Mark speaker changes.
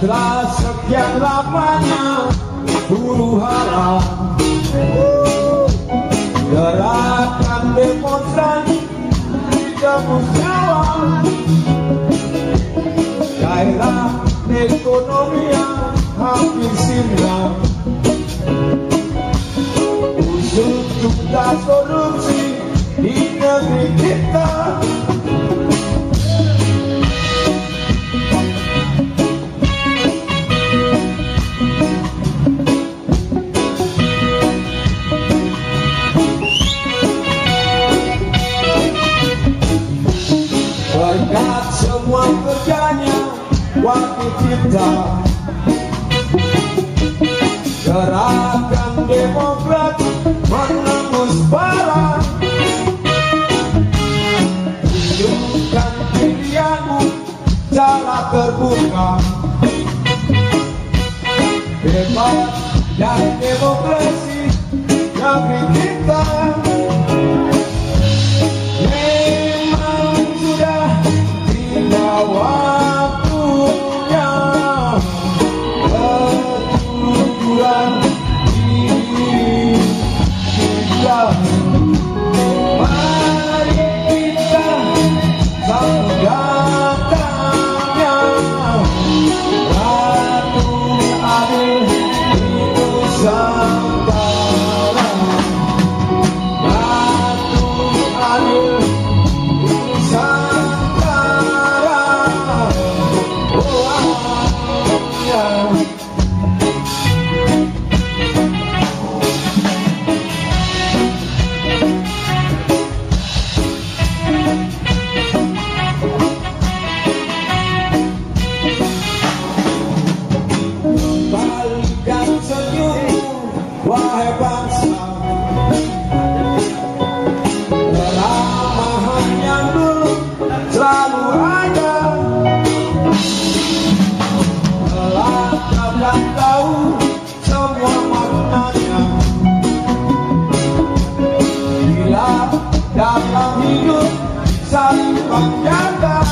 Speaker 1: Setelah sekian lamanya huru hara, gerakan demonstran tidak musyawarah, gairah ekonomi yang hampir sirna, usut tuntas korupsi di negeri kita. Berkat semua kerjanya wakil kita, gerakan demokrat menembus barat. Tunjukkan pilihanmu, cara terbuka, bebas dan demokrasi negeri kita. Waktunya kejujuran diri kita, mari kita sambut datangnya Ratu Adil di Nusantara. Ratu Adil di Nusantara. Balikan senyummu, wahai bangsa, keramahan yang dulu selalu ada. Telah kalian tahu semua maknanya, bila dalam hidup saling menjaga.